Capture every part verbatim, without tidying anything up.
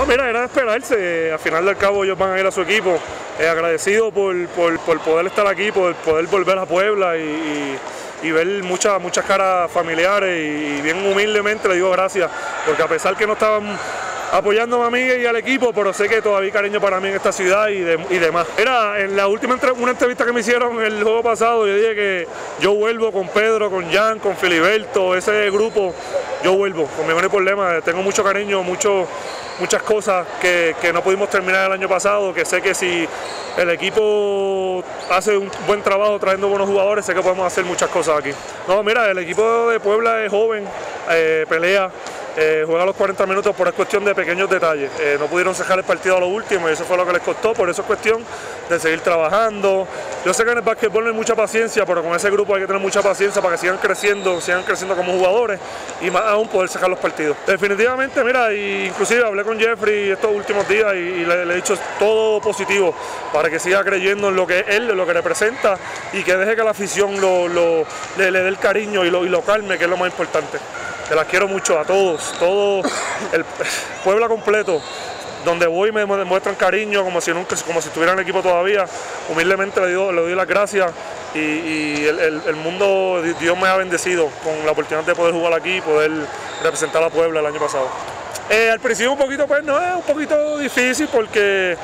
No, mira, era de esperarse. Al final del cabo ellos van a ir a su equipo. Eh, agradecido por, por, por poder estar aquí, por poder volver a Puebla y, y, y ver muchas muchas caras familiares y, y bien humildemente le digo gracias, porque a pesar que no estaban apoyándome a mí y al equipo, pero sé que todavía hay cariño para mí en esta ciudad y, de, y demás. Era en la última entre, una entrevista que me hicieron el juego pasado, yo dije que yo vuelvo con Pedro, con Jan, con Filiberto, ese grupo, yo vuelvo, conmigo no hay problema, tengo mucho cariño, mucho, muchas cosas que, que no pudimos terminar el año pasado, que sé que si el equipo hace un buen trabajo trayendo buenos jugadores, sé que podemos hacer muchas cosas aquí. No, mira, el equipo de Puebla es joven, eh, pelea. Eh, juega los cuarenta minutos, pero es cuestión de pequeños detalles. Eh, no pudieron cejar el partido a lo último y eso fue lo que les costó, por eso es cuestión de seguir trabajando. Yo sé que en el básquetbol no hay mucha paciencia, pero con ese grupo hay que tener mucha paciencia para que sigan creciendo, sigan creciendo como jugadores y más aún poder cejar los partidos. Definitivamente, mira, y inclusive hablé con Jeffrey estos últimos días y, y le, le he dicho todo positivo para que siga creyendo en lo que él, en lo que representa y que deje que la afición lo, lo, le, le dé el cariño y lo, y lo calme, que es lo más importante. Que las quiero mucho a todos, todo el Puebla completo, donde voy me demuestran cariño como si nunca, como si estuvieran en el equipo todavía. Humildemente le doy, le doy las gracias y, y el, el, el mundo, Dios me ha bendecido con la oportunidad de poder jugar aquí y poder representar a Puebla el año pasado. Eh, al principio un poquito, pues no, es un poquito difícil porque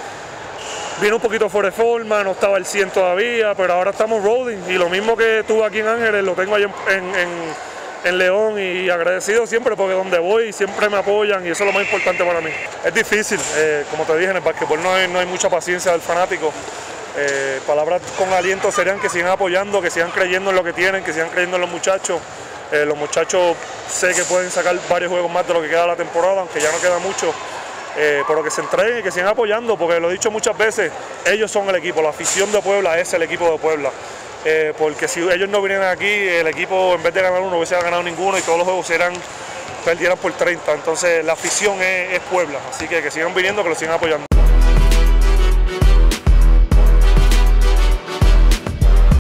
vino un poquito fuera de forma, no estaba al cien todavía, pero ahora estamos rolling y lo mismo que tuve aquí en Ángeles lo tengo ahí en, en, en en León y agradecido siempre porque donde voy siempre me apoyan y eso es lo más importante para mí. Es difícil, eh, como te dije, en el básquetbol no hay, no hay mucha paciencia del fanático. Eh, palabras con aliento serían que sigan apoyando, que sigan creyendo en lo que tienen, que sigan creyendo en los muchachos. Eh, los muchachos sé que pueden sacar varios juegos más de lo que queda de la temporada, aunque ya no queda mucho. Eh, pero que se entreguen y que sigan apoyando, porque lo he dicho muchas veces, ellos son el equipo, la afición de Puebla es el equipo de Puebla. Eh, porque si ellos no vinieran aquí, el equipo en vez de ganar uno, no hubiese ganado ninguno y todos los juegos eran, perdieran por treinta. Entonces la afición es, es Puebla, así que que sigan viniendo, que lo sigan apoyando.